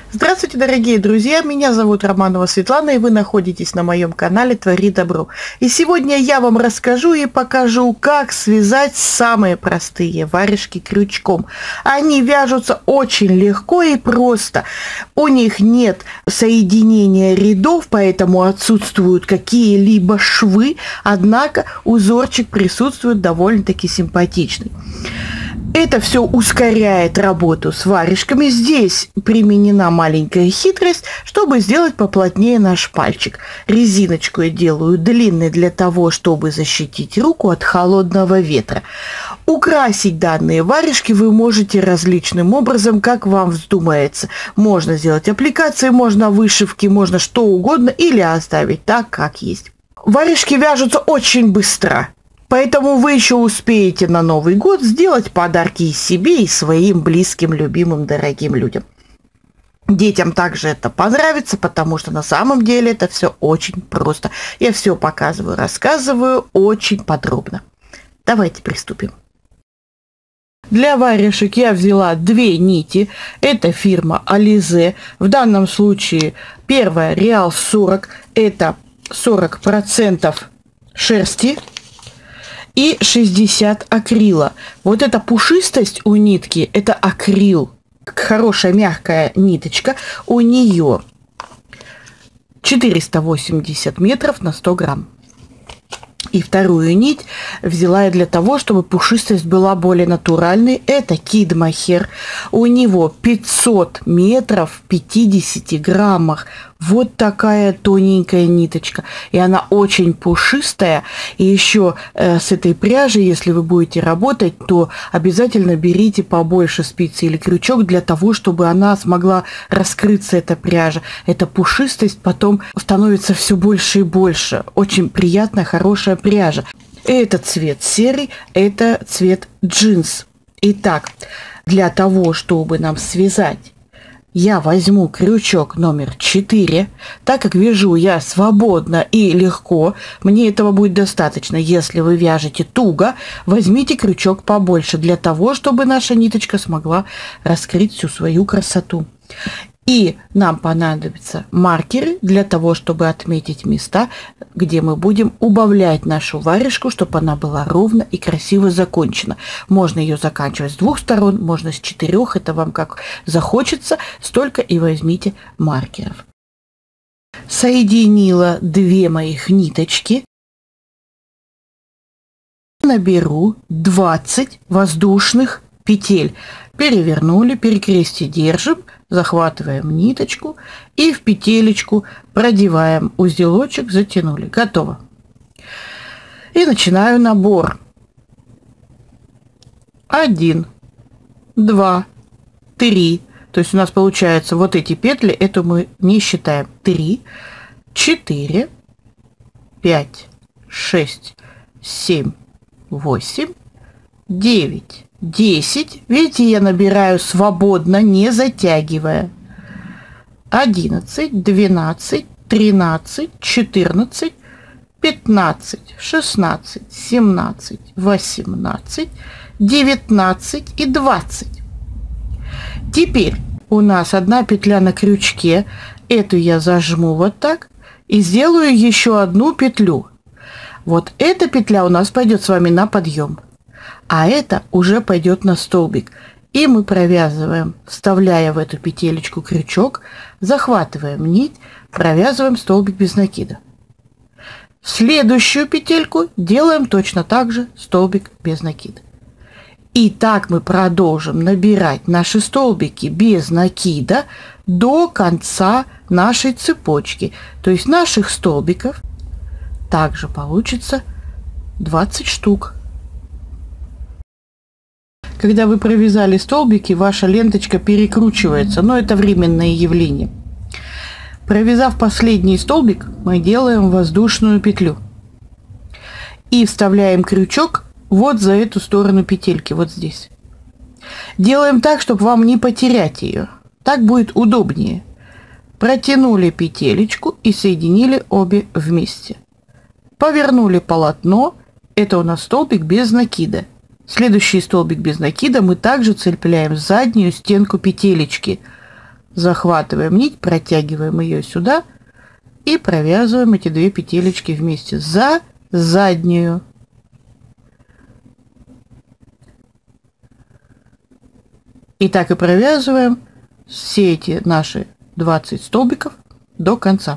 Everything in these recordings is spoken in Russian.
Здравствуйте, дорогие друзья! Меня зовут Романова Светлана, и вы находитесь на моем канале «Твори добро». И сегодня я вам расскажу и покажу, как связать самые простые варежки крючком. Они вяжутся очень легко и просто. У них нет соединения рядов, поэтому отсутствуют какие-либо швы, однако узорчик присутствует довольно-таки симпатичный. Это все ускоряет работу с варежками. Здесь применена маленькая хитрость, чтобы сделать поплотнее наш пальчик. Резиночку я делаю длинной для того, чтобы защитить руку от холодного ветра. Украсить данные варежки вы можете различным образом, как вам вздумается. Можно сделать аппликации, можно вышивки, можно что угодно или оставить так, как есть. Варежки вяжутся очень быстро. Поэтому вы еще успеете на Новый год сделать подарки и себе, и своим близким, любимым, дорогим людям. Детям также это понравится, потому что на самом деле это все очень просто. Я все показываю, рассказываю очень подробно. Давайте приступим. Для варежек я взяла 2 нити. Это фирма Alize. В данном случае первая Real 40. Это 40% шерсти. И 60 акрила. Вот эта пушистость у нитки, это акрил. Хорошая мягкая ниточка. У нее 480 метров на 100 грамм. И вторую нить взяла я для того, чтобы пушистость была более натуральной. Это Kid Mohair. У него 500 метров в 50 граммах. Вот такая тоненькая ниточка. И она очень пушистая. И еще с этой пряжей, если вы будете работать, то обязательно берите побольше спицы или крючок для того, чтобы она смогла раскрыться, эта пряжа. Эта пушистость потом становится все больше и больше. Очень приятная, хорошая пряжа. Это цвет серый, это цвет джинс. Итак, для того, чтобы нам связать, я возьму крючок номер 4, так как вяжу я свободно и легко, мне этого будет достаточно. Если вы вяжете туго, возьмите крючок побольше, для того, чтобы наша ниточка смогла раскрыть всю свою красоту. И нам понадобятся маркеры для того, чтобы отметить места, где мы будем убавлять нашу варежку, чтобы она была ровно и красиво закончена. Можно ее заканчивать с 2 сторон, можно с 4, это вам как захочется, столько и возьмите маркеров. Соединила 2 моих ниточки. Наберу 20 воздушных петель. Перевернули, перекрестие держим, захватываем ниточку и в петелечку продеваем узелочек, затянули. Готово. И начинаю набор. 1, 2, 3. То есть у нас получается вот эти петли, это мы не считаем. 3, 4, 5, 6, 7, 8, 9, 10. Видите, я набираю свободно, не затягивая. 11, 12, 13, 14, 15, 16, 17, 18, 19 и 20. Теперь у нас 1 петля на крючке. Эту я зажму вот так и сделаю еще 1 петлю. Вот эта петля у нас пойдет с вами на подъем. А это уже пойдет на столбик. И мы провязываем, вставляя в эту петелечку крючок, захватываем нить, провязываем столбик без накида. В следующую петельку делаем точно так же столбик без накида. И так мы продолжим набирать наши столбики без накида до конца нашей цепочки. То есть наших столбиков также получится 20 штук. Когда вы провязали столбики, ваша ленточка перекручивается, но это временное явление. Провязав последний столбик, мы делаем воздушную петлю. И вставляем крючок вот за эту сторону петельки, вот здесь. Делаем так, чтобы вам не потерять ее. Так будет удобнее. Протянули петелечку и соединили обе вместе. Повернули полотно. Это у нас столбик без накида. Следующий столбик без накида мы также цепляем заднюю стенку петелечки. захватываем нить, протягиваем ее сюда и провязываем эти 2 петелечки вместе за заднюю. И так и провязываем все эти наши 20 столбиков до конца.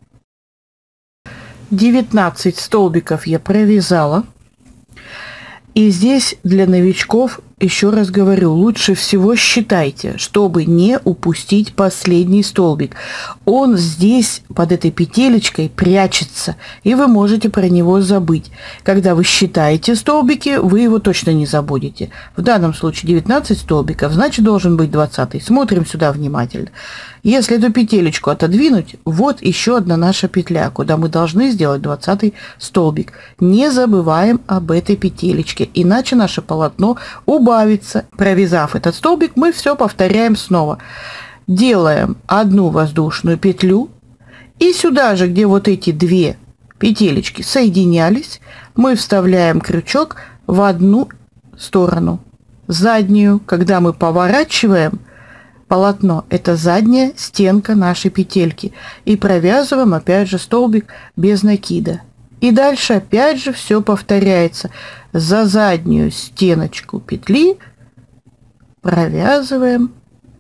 19 столбиков я провязала. И здесь для новичков, еще раз говорю, лучше всего считайте, чтобы не упустить последний столбик. Он здесь под этой петелечкой прячется, и вы можете про него забыть. Когда вы считаете столбики, вы его точно не забудете. В данном случае 19 столбиков, значит должен быть 20. Смотрим сюда внимательно. Если эту петелечку отодвинуть, вот еще одна наша петля, куда мы должны сделать 20 столбик. Не забываем об этой петелечке, иначе наше полотно убавится. Провязав этот столбик, мы все повторяем снова. Делаем одну воздушную петлю, и сюда же, где вот эти 2 петелечки соединялись, мы вставляем крючок в одну сторону, заднюю. Когда мы поворачиваем полотно, это задняя стенка нашей петельки, и провязываем опять же столбик без накида. И дальше опять же все повторяется. За заднюю стеночку петли провязываем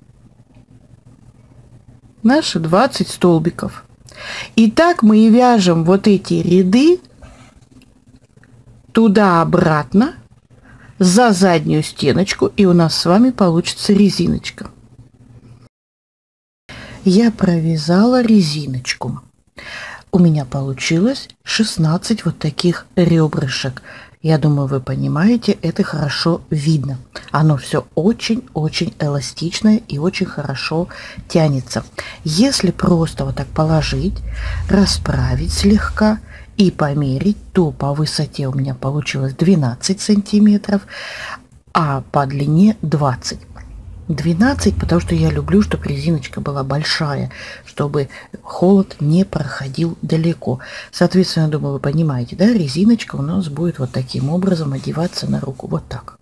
наши 20 столбиков. И так мы и вяжем вот эти ряды туда-обратно за заднюю стеночку, и у нас с вами получится резиночка. Я провязала резиночку. У меня получилось 16 вот таких ребрышек. Я думаю, вы понимаете, это хорошо видно. Оно все очень-очень эластичное и очень хорошо тянется. Если просто вот так положить, расправить слегка и померить, то по высоте у меня получилось 12 сантиметров, а по длине 20. 12, потому что я люблю, чтобы резиночка была большая, чтобы холод не проходил далеко. Соответственно, думаю, вы понимаете, да, резиночка у нас будет вот таким образом одеваться на руку, вот так.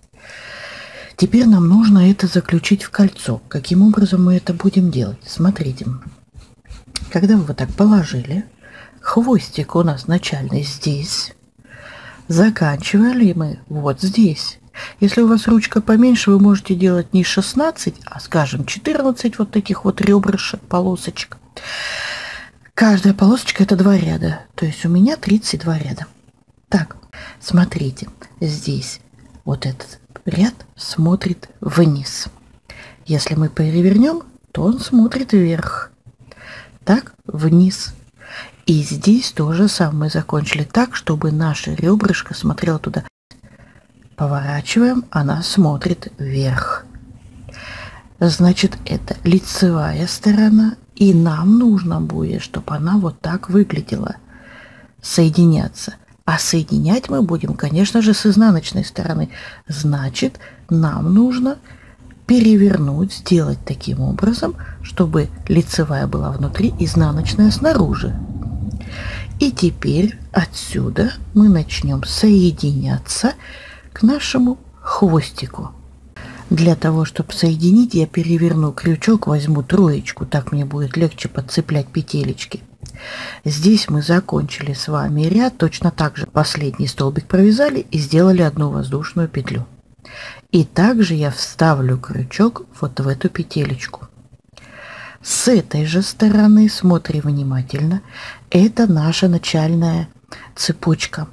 Теперь нам нужно это заключить в кольцо. Каким образом мы это будем делать? Смотрите, когда вы вот так положили, хвостик у нас начальный здесь, заканчивали мы вот здесь. Если у вас ручка поменьше, вы можете делать не 16, а, скажем, 14 вот таких вот ребрышек, полосочек. Каждая полосочка это 2 ряда, то есть у меня 32 ряда. Так, смотрите, здесь вот этот ряд смотрит вниз. Если мы перевернем, то он смотрит вверх. Так, вниз. И здесь то же самое мы закончили так, чтобы наша ребрышко смотрела туда. Поворачиваем, она смотрит вверх. Значит, это лицевая сторона, и нам нужно будет, чтобы она вот так выглядела, соединяться. А соединять мы будем, конечно же, с изнаночной стороны. Значит, нам нужно перевернуть, сделать таким образом, чтобы лицевая была внутри, изнаночная снаружи. И теперь отсюда мы начнем соединяться к нашему хвостику. Для того, чтобы соединить, я переверну крючок, возьму троечку, так мне будет легче подцеплять петелечки. Здесь мы закончили с вами ряд, точно так же последний столбик провязали и сделали одну воздушную петлю. И также я вставлю крючок вот в эту петелечку. С этой же стороны смотри внимательно, это наша начальная цепочка.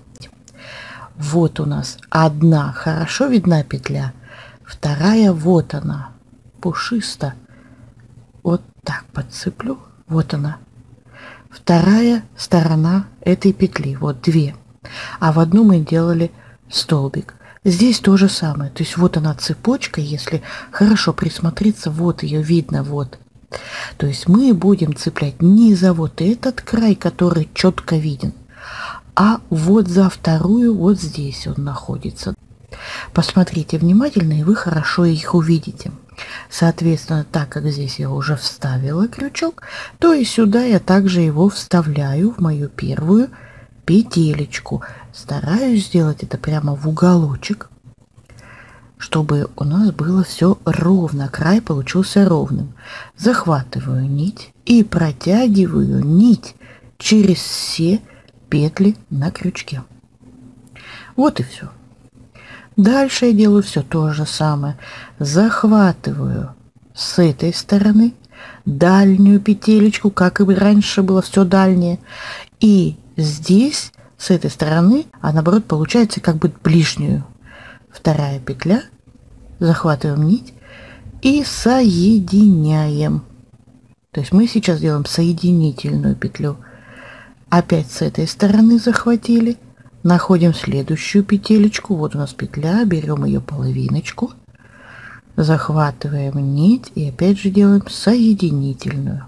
Вот у нас одна хорошо видна петля, вторая вот она, пушисто. Вот так подцеплю, вот она. Вторая сторона этой петли, вот 2. А в одну мы делали столбик. Здесь то же самое, то есть вот она цепочка, если хорошо присмотреться, вот ее видно, вот. То есть мы будем цеплять не за вот этот край, который четко виден, а вот за вторую, вот здесь он находится. Посмотрите внимательно, и вы хорошо их увидите. Соответственно, так как здесь я уже вставила крючок, то и сюда я также его вставляю в мою первую петелечку. Стараюсь сделать это прямо в уголочек. чтобы у нас было все ровно, край получился ровным. Захватываю нить и протягиваю нить через все петли на крючке. Вот и все. Дальше я делаю все то же самое. Захватываю с этой стороны дальнюю петелечку, как и раньше было все дальнее. И здесь, с этой стороны, а наоборот, получается как бы ближнюю. Вторая петля, захватываем нить и соединяем. То есть мы сейчас делаем соединительную петлю. Опять с этой стороны захватили. Находим следующую петелечку. Вот у нас петля, берем ее половиночку, захватываем нить и опять же делаем соединительную.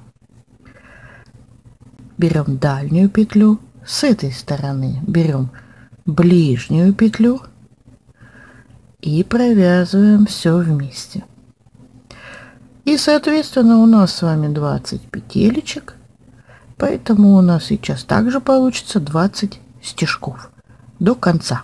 Берем дальнюю петлю, с этой стороны берем ближнюю петлю и провязываем все вместе. И соответственно у нас с вами 20 петелечек, поэтому у нас сейчас также получится 20 стежков до конца.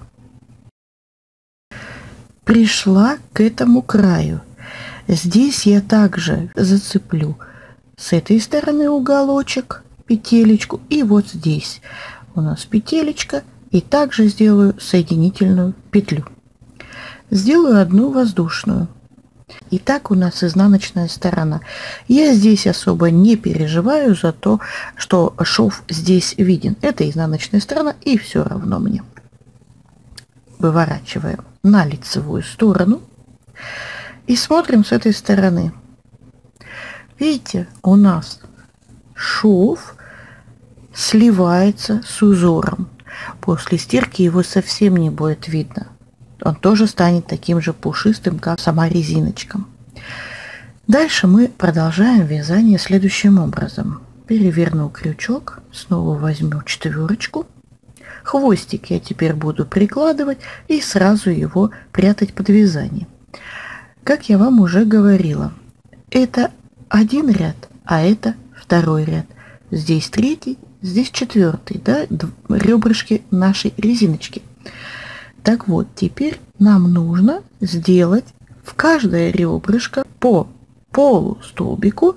Пришла к этому краю. Здесь я также зацеплю с этой стороны уголочек, петелечку, и вот здесь у нас петелечка, и также сделаю соединительную петлю. Сделаю одну воздушную. Итак, у нас изнаночная сторона. Я здесь особо не переживаю за то, что шов здесь виден. Это изнаночная сторона, и все равно мне. Выворачиваем на лицевую сторону и смотрим с этой стороны. Видите, у нас шов сливается с узором. После стирки его совсем не будет видно. Он тоже станет таким же пушистым, как сама резиночка. Дальше мы продолжаем вязание следующим образом. Переверну крючок, снова возьму четверочку. Хвостик я теперь буду прикладывать и сразу его прятать под вязание. Как я вам уже говорила, это один ряд, а это второй ряд. Здесь третий, здесь четвертый, да, ребрышки нашей резиночки. Так вот, теперь нам нужно сделать в каждое ребрышко по полустолбику.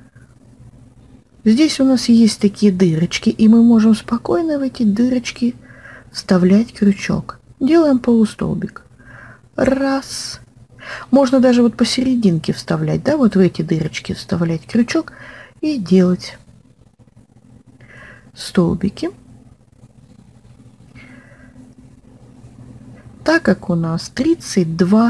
Здесь у нас есть такие дырочки, и мы можем спокойно в эти дырочки вставлять крючок. Делаем полустолбик. Раз. Можно даже вот посерединке вставлять, да, вот в эти дырочки вставлять крючок и делать столбики. Так как у нас 32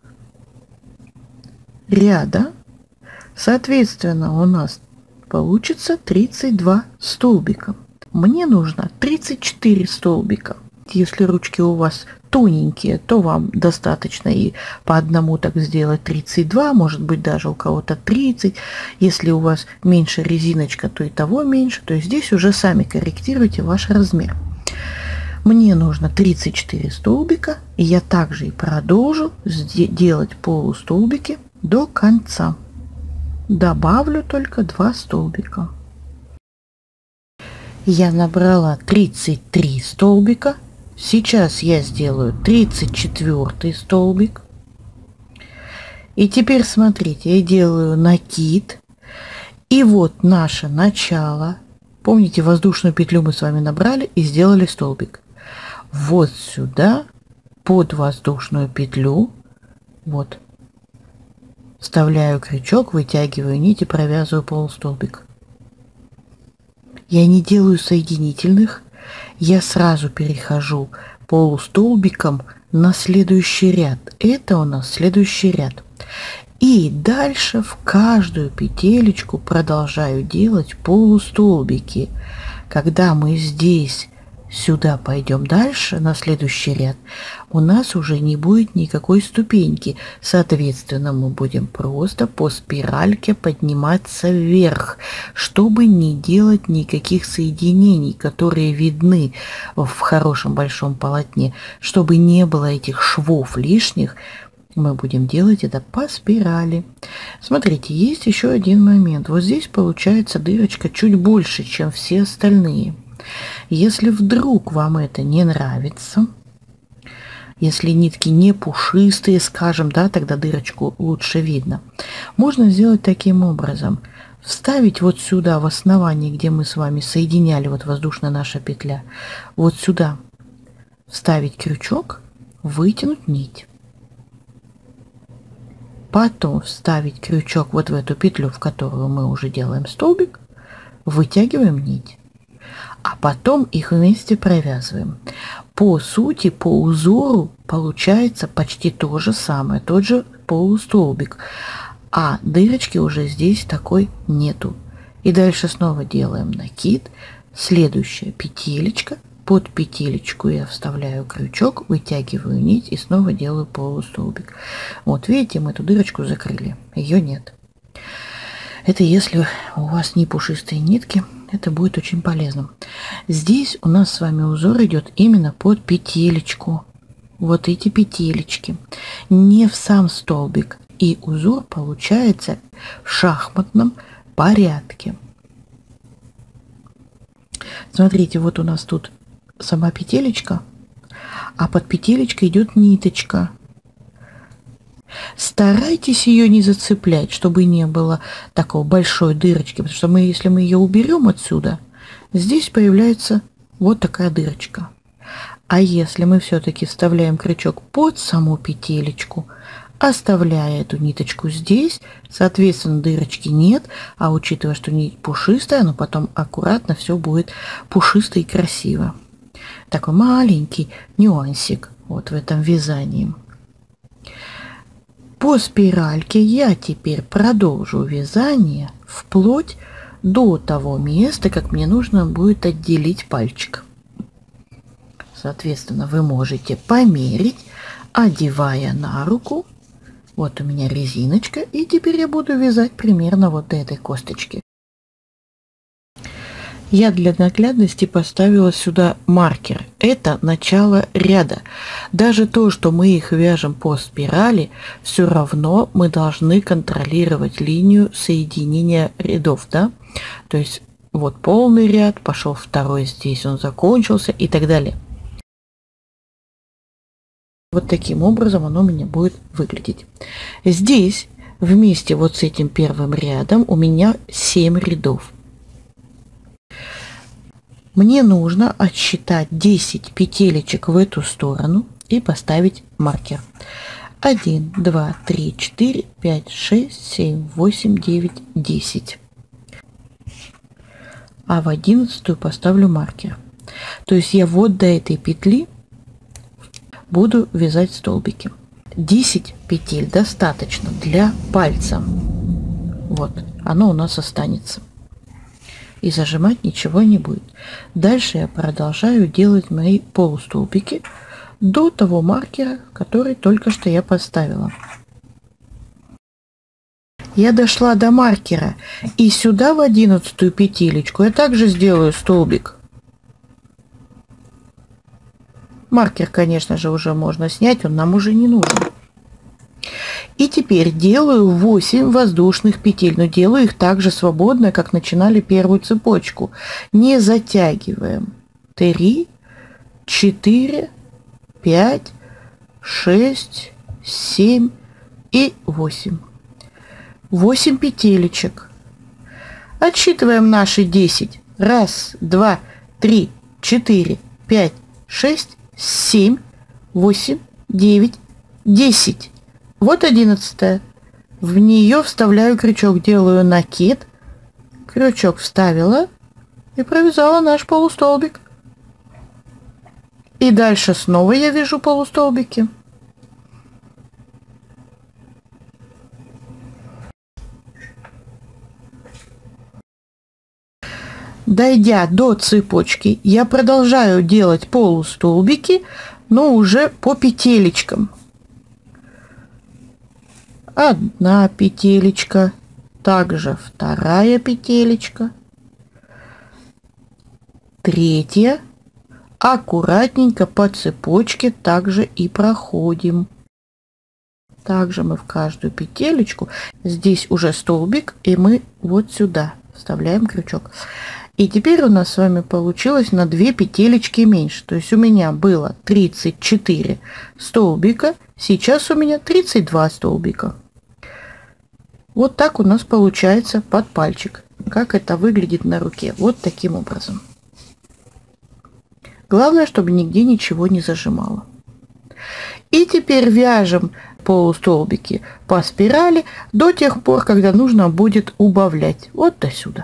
ряда, соответственно, у нас получится 32 столбика. Мне нужно 34 столбика. Если ручки у вас тоненькие, то вам достаточно и по одному так сделать 32, может быть даже у кого-то 30. Если у вас меньше резиночка, то и того меньше. То есть здесь уже сами корректируйте ваш размер. Мне нужно 34 столбика, и я также и продолжу делать полустолбики до конца. Добавлю только 2 столбика. Я набрала 33 столбика. Сейчас я сделаю 34 столбик. И теперь смотрите, я делаю накид. И вот наше начало. Помните, воздушную петлю мы с вами набрали и сделали столбик. Вот сюда под воздушную петлю вот вставляю крючок, вытягиваю нить и провязываю полустолбик. Я не делаю соединительных, я сразу перехожу полустолбиком на следующий ряд. Это у нас следующий ряд. И дальше в каждую петелечку продолжаю делать полустолбики. Когда мы здесь сюда пойдем дальше, на следующий ряд, у нас уже не будет никакой ступеньки. Соответственно, мы будем просто по спиральке подниматься вверх, чтобы не делать никаких соединений, которые видны в хорошем большом полотне. Чтобы не было этих швов лишних, мы будем делать это по спирали. Смотрите, есть еще один момент. Вот здесь получается дырочка чуть больше, чем все остальные. Если вдруг вам это не нравится, Если нитки не пушистые, скажем, да, тогда дырочку лучше видно. Можно сделать таким образом. Вставить вот сюда, в основании, где мы с вами соединяли, вот воздушная наша петля, вот сюда вставить крючок, вытянуть нить. Потом вставить крючок вот в эту петлю, в которую мы уже делаем столбик, вытягиваем нить. А потом их вместе провязываем. По сути, по узору получается почти то же самое, тот же полустолбик. А дырочки уже здесь такой нету. И дальше снова делаем накид. Следующая петелечка. Под петелечку я вставляю крючок, вытягиваю нить и снова делаю полустолбик. Вот видите, мы эту дырочку закрыли. Ее нет. Это если у вас не пушистые нитки, это будет очень полезно. Здесь у нас с вами узор идет именно под петелечку. Вот эти петелечки. Не в сам столбик. И узор получается в шахматном порядке. Смотрите, вот у нас тут сама петелечка, а под петелечкой идет ниточка. Старайтесь ее не зацеплять, чтобы не было такой большой дырочки, потому что если мы ее уберем отсюда, здесь появляется вот такая дырочка. А если мы все-таки вставляем крючок под саму петелечку, оставляя эту ниточку здесь, соответственно, дырочки нет, а учитывая, что нить пушистая, но потом аккуратно все будет пушисто и красиво. Такой маленький нюансик вот в этом вязании. По спиральке я теперь продолжу вязание вплоть до того места, как мне нужно будет отделить пальчик. Соответственно, вы можете померить, одевая на руку. Вот у меня резиночка, и теперь я буду вязать примерно вот до этой косточки. Я для наглядности поставила сюда маркер. Это начало ряда. Даже то, что мы их вяжем по спирали, все равно мы должны контролировать линию соединения рядов, да? То есть вот полный ряд, пошел второй, здесь он закончился и так далее. Вот таким образом оно у меня будет выглядеть. Здесь вместе вот с этим первым рядом у меня 7 рядов. Мне нужно отсчитать 10 петелечек в эту сторону и поставить маркер. 1, 2, 3, 4, 5, 6, 7, 8, 9, 10. А в 11 поставлю маркер. То есть я вот до этой петли буду вязать столбики. 10 петель достаточно для пальца. Вот, оно у нас останется. И зажимать ничего не будет. Дальше я продолжаю делать мои полустолбики до того маркера, который только что я поставила. Я дошла до маркера, и сюда в 11 петелечку я также сделаю столбик. Маркер, конечно же, уже можно снять, он нам уже не нужен. И теперь делаю 8 воздушных петель, но делаю их так же свободно, как начинали первую цепочку. Не затягиваем. 3, 4, 5, 6, 7 и 8. 8 петелечек. Отсчитываем наши 10. 1, 2, 3, 4, 5, 6, 7, 8, 9, 10. Вот 11. В нее вставляю крючок, делаю накид. Крючок вставила и провязала наш полустолбик. И дальше снова я вяжу полустолбики. Дойдя до цепочки, я продолжаю делать полустолбики, но уже по петелечкам. Одна петелечка, также вторая петелечка, третья. Аккуратненько по цепочке также и проходим. Также мы в каждую петелечку, здесь уже столбик, и мы вот сюда вставляем крючок. И теперь у нас с вами получилось на 2 петелечки меньше. То есть у меня было 34 столбика, сейчас у меня 32 столбика. Вот так у нас получается под пальчик. Как это выглядит на руке. Вот таким образом. Главное, чтобы нигде ничего не зажимало. И теперь вяжем полустолбики по спирали до тех пор, когда нужно будет убавлять. Вот до сюда.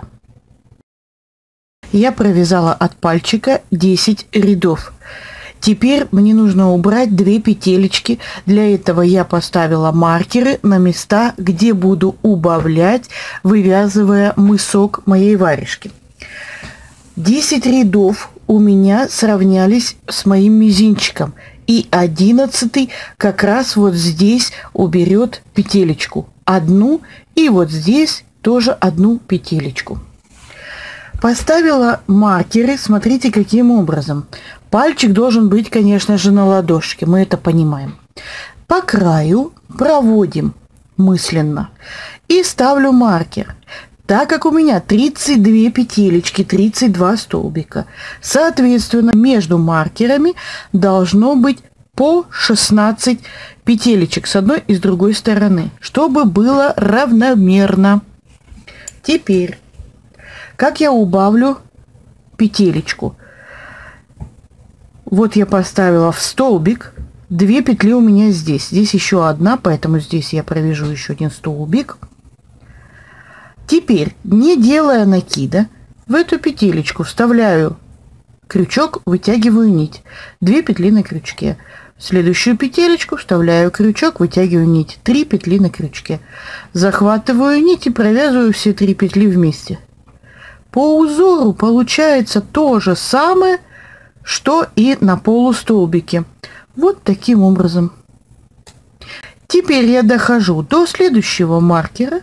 Я провязала от пальчика 10 рядов. Теперь мне нужно убрать 2 петелечки. Для этого я поставила маркеры на места, где буду убавлять, вывязывая мысок моей варежки. 10 рядов у меня сравнялись с моим мизинчиком. И 11 как раз вот здесь уберет петелечку. Одну, и вот здесь тоже одну петелечку. Поставила маркеры, смотрите, каким образом. Пальчик должен быть, конечно же, на ладошке, мы это понимаем. По краю проводим мысленно и ставлю маркер. Так как у меня 32 петелечки, 32 столбика, соответственно, между маркерами должно быть по 16 петелечек с одной и с другой стороны, чтобы было равномерно. Теперь, как я убавлю петелечку? Вот я поставила в столбик 2 петли у меня здесь. Здесь еще одна, поэтому здесь я провяжу еще один столбик. Теперь, не делая накида, в эту петелечку вставляю крючок, вытягиваю нить. 2 петли на крючке. В следующую петелечку вставляю крючок, вытягиваю нить. 3 петли на крючке. Захватываю нить и провязываю все 3 петли вместе. По узору получается то же самое, что и на полустолбике. Вот таким образом. Теперь я дохожу до следующего маркера.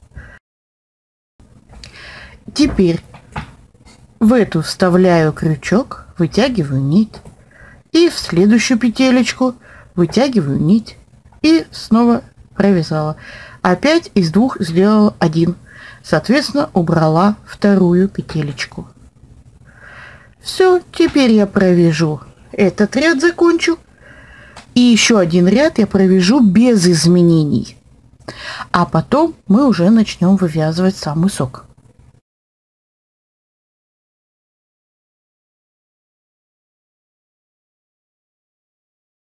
Теперь в эту вставляю крючок, вытягиваю нить. И в следующую петелечку вытягиваю нить. И снова провязала. Опять из 2 сделала 1. Соответственно, убрала вторую петелечку. Все, теперь я провяжу этот ряд, закончу. И еще один ряд я провяжу без изменений. А потом мы уже начнем вывязывать сам мысок.